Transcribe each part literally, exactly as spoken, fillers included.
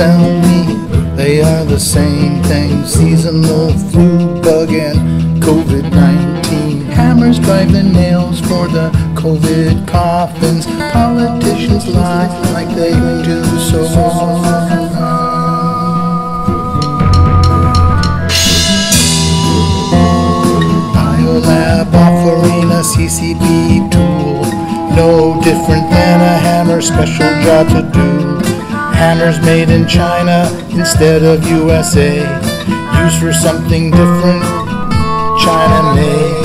sell me. They are the same thing, seasonal flu bug and COVID nineteen. Hammers drive the nails for the COVID coffins. Politicians lie like they do so often. Biolab offering a C C P tool, no different than a hammer, special job to do. Hammers made in China instead of U S A, used for something different, China made.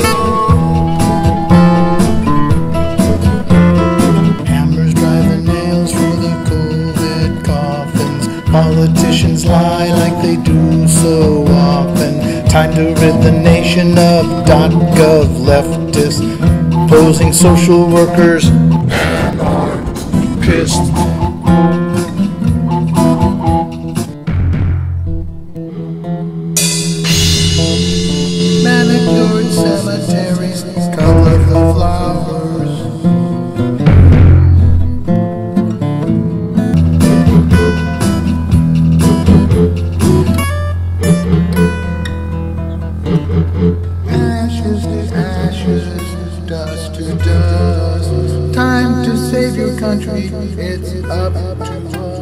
Hammers drive the nails for the COVID coffins. Politicians lie like they do so often. Time to rid the nation of .gov leftists, posing social workers, and I'm pissed. Manicured cemeteries, colorful flowers. Ashes to ashes, dust to dust. Time to save your country, it's up to us.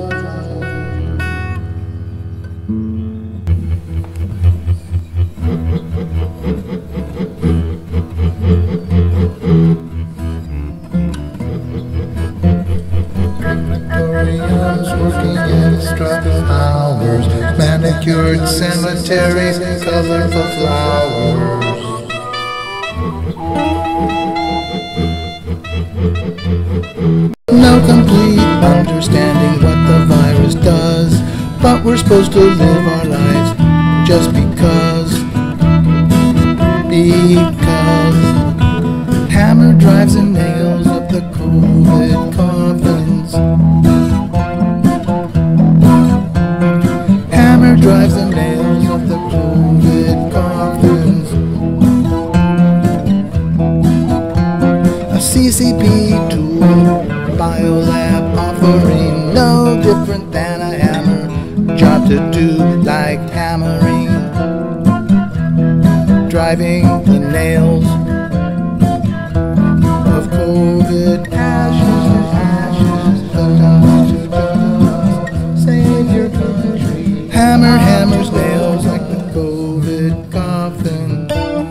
Working extra hours, manicured cemeteries, colorful flowers. No complete understanding what the virus does, but we're supposed to live our lives just because. Because hammer drives and nails up the COVID coffins. Hammer drives and nails of the COVID coffins. A C C P tool, Biolab offering, no different than a hammer, job to do like hammering, driving the nails of COVID ashes, ashes, dust to dust. Save your country. Hammer hammers nails like the COVID coffin.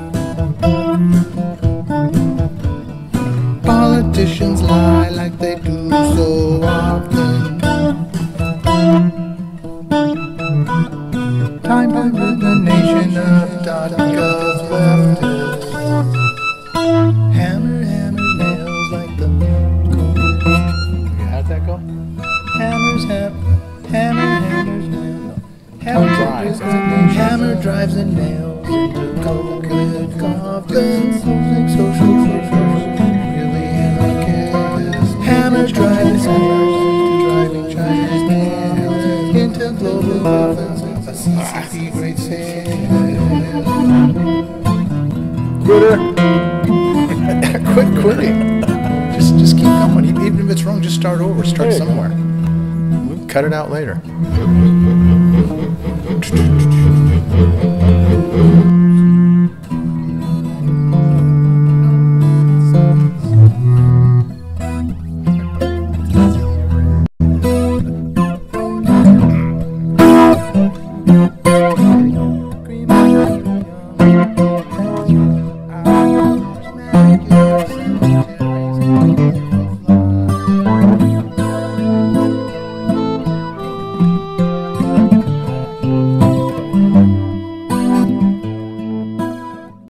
Politicians lie like they do so often. Time to rid the nation of .gov leftists. Hammer hammers nails like the COVID. How'd that go? Hammers ham, hammer hammers nails. Hammer drives, hammer drives and nails into COVID coffins. Social workers, really anarchists. Hammer drives hammers into driving China's nails into global coffins. A C C P great sale. Quitter. Quit quitting. Just, just keep going. Even if it's wrong, just start over. Start somewhere. We'll cut it out later.